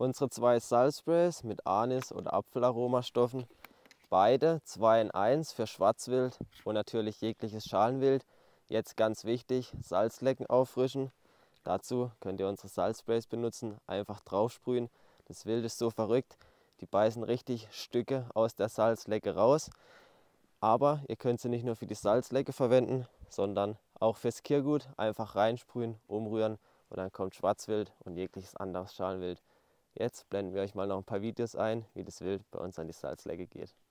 Unsere zwei Salzsprays mit Anis- oder Apfelaromastoffen, beide 2 in 1 für Schwarzwild und natürlich jegliches Schalenwild. Jetzt ganz wichtig, Salzlecken auffrischen. Dazu könnt ihr unsere Salzsprays benutzen, einfach draufsprühen. Das Wild ist so verrückt, die beißen richtig Stücke aus der Salzlecke raus. Aber ihr könnt sie nicht nur für die Salzlecke verwenden, sondern auch fürs Kirrgut. Einfach reinsprühen, umrühren und dann kommt Schwarzwild und jegliches anderes Schalenwild. Jetzt blenden wir euch mal noch ein paar Videos ein, wie das Wild bei uns an die Salzlecke geht.